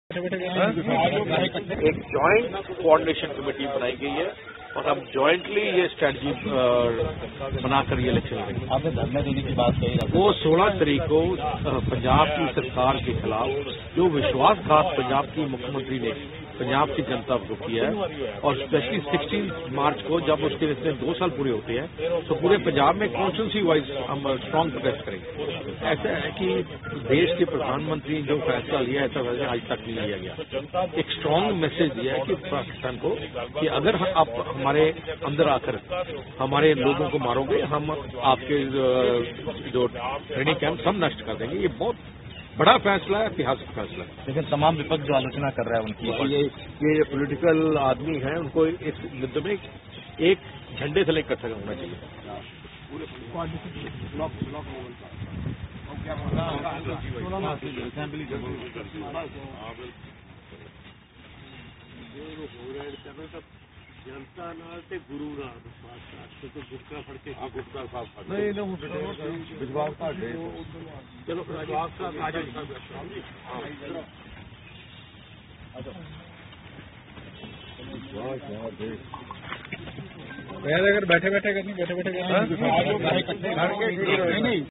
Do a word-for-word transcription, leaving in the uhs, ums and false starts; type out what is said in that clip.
एक joint coordination committee बनाई गई है और अब जॉइंटली ये स्ट्रेटजी बनाकर ये इलेक्शन लड़ेंगे। आपने धरना देने की बात कही, वो सोलह तारीख को पंजाब की सरकार के खिलाफ जो विश्वासघात पंजाब की मुख्यमंत्री ने पंजाब की जनता को किया है और स्पेशली सोलह मार्च को जब उसके इसमें दो साल पूरे होते हैं तो पूरे पंजाब में कॉन्स्टिट्यूंसी वाइज हम स्ट्रांग प्रोटेस्ट करेंगे। ऐसा है कि देश के प्रधानमंत्री जो फैसला लिया ऐसा फैसला आज तक नहीं लिया गया। एक स्ट्रांग मैसेज दिया है कि पाकिस्तान को कि अगर आप हमारे अंदर आकर हमारे लोगों को मारोगे हम आपके जो ट्रेनिंग कैंप सब नष्ट कर देंगे। ये बहुत बड़ा फैसला है, ऐतिहासिक फैसला है। लेकिन तमाम विपक्ष जो आलोचना कर रहा है उनकी, ये ये पॉलिटिकल आदमी हैं, उनको इस मुद्दे में एक झंडे से लेकर इकट्ठा होना चाहिए। जनता नाल ते गुरु नाल विश्वास कर तो गुटका फड़ के गुटका साफ कर नहीं ना विश्वास का चलो विश्वास का आ जाए। अगर बैठे बैठे करनी बैठे बैठे करनी